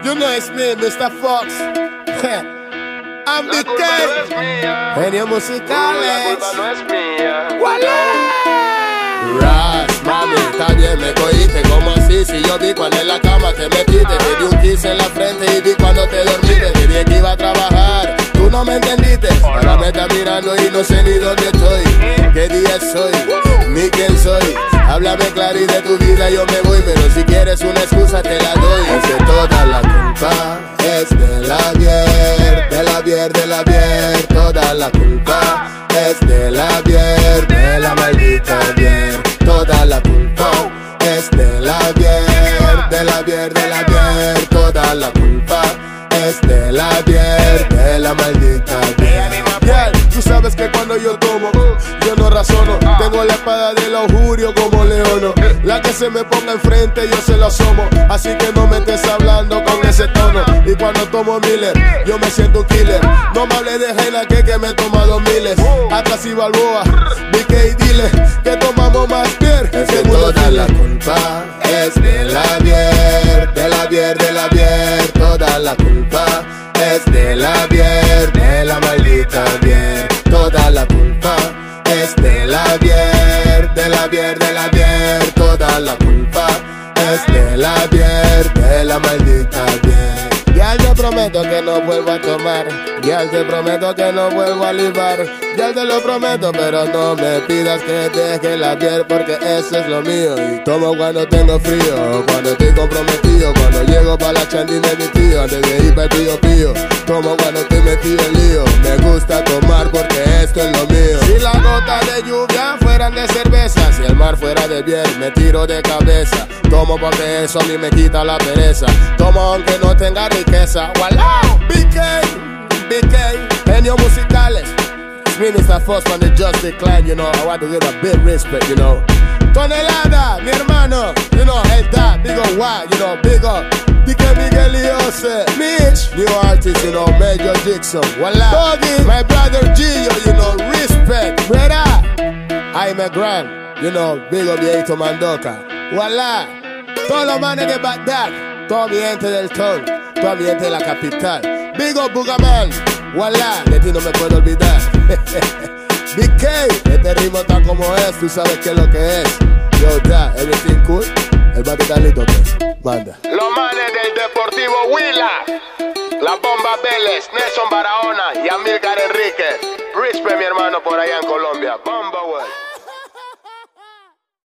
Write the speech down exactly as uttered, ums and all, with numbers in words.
You know it's me, mister Fox. I'm La B culpa K. no es mía. Genio La musicales. culpa no es mía. Ras, mami, está bien, me cogiste. ¿Cómo así? Si yo vi cuando en la cama te metiste. Te di un kiss en la frente y vi cuando te dormiste. Te dije que iba a trabajar, tú no me entendiste. Ahora me estás mirando y no sé ni dónde estoy. ¿Qué día soy? Ni quién soy. Háblame claro y de tu vida yo me voy. Pero si quieres una excusa te la doy. Es que toda la culpa es de la Bier, de la Bier, de la Bier. Toda la culpa es de la Bier, de la maldita Bier. Toda la culpa es de la Bier, de la Bier, de la Bier. Toda la culpa es de la Bier, de la maldita Bier. Bier, tú sabes que cuando yo tomo, yo no razono. Tengo la espada del augurio como leono. La que se me ponga enfrente yo se la asomo. Así que no me estés hablando con ese tono. Y cuando tomo Miller, yo me siento un killer. No me hables de Jena que, que me he tomado miles. Atrás y Balboa, B K y dile que tomamos más Bier. Es que toda la culpa es de la Bier, de la Bier, de la Bier. Toda la culpa es de la Bier, de la maldita Bier. Toda la culpa es de la Bier, de la Bier, de la Bier. Toda la culpa es de la Bier, de la maldita Bier. Ya te prometo que no vuelvo a tomar. Ya te prometo que no vuelvo a libar. Ya te lo prometo, pero no me pidas que deje la Bier, porque eso es lo mío. Y tomo cuando tengo frío, cuando estoy comprometido, cuando llego pa' la chandín de mi tío, antes de ir pa' el pío pío. Tomo cuando estoy metido en lío. Me gusta tomar porque esto es lo mío. Si las gotas de lluvia fueran de cerveza, si el mar fuera de Bier, me tiro de cabeza. Tomo porque eso a mí me quita la pereza. Tomo aunque no tenga riqueza. ¡Walao! B K, B K, Genio musicales. It's me, mister Fox from the Just Decline, you know. I want to give a big respect, you know. Tonelada, mi hermano, you know, el da, big up, why, you know, big up. D K Miguel Iose, Mitch, new artist, you know, Major Dixon, voila. Doggy, my brother Gio, you know, respect, brother. I'm a grand, you know, big up Vieito Mandoka, voila. Todos los manes de Bagdad, toda mi gente del ton, toda mi gente de la capital. Big up Bugaman, voila, de ti no me puedo olvidar. B K, este ritmo está como es, tú sabes qué es lo que es. Yo, da, everything cool, el bate está listo, pues, manda. Los manes del Deportivo Huila, la Bomba Vélez, Nelson Barahona y Amílcar Enríquez. Rispe, mi hermano, por allá en Colombia. Bomba, güey.